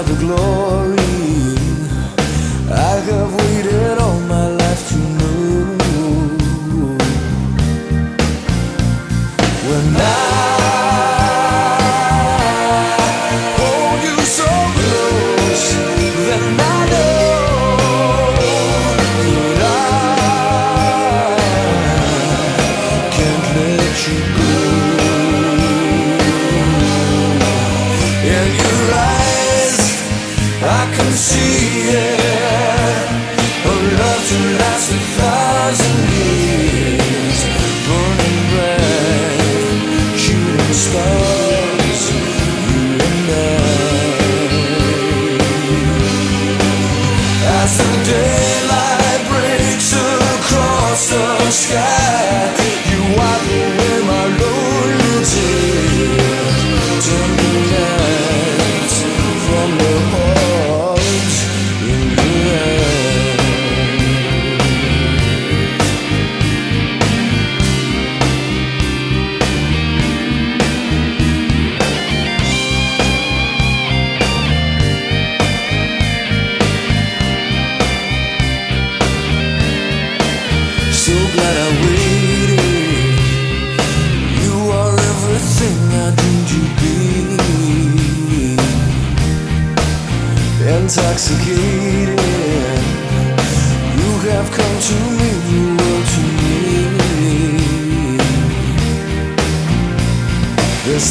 the glory I have waited all my life to know. When I hold you so close, then I know that I can't let you go. In your eyes I can see it, a love to last 1,000 years, burning bright, shooting stars, you and I. As the daylight breaks across the sky, you wipe away my lonely tears, turn the lights from the heart in your eyes. So glad I waited. You are everything I dreamed you'd be. Intoxicated, you have come to mean the world to me. This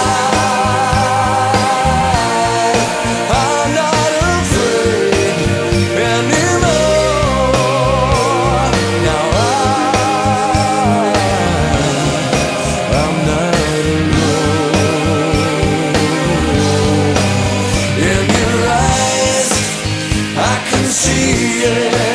time I'm not afraid anymore. Now I'm not alone. In your eyes I can see it,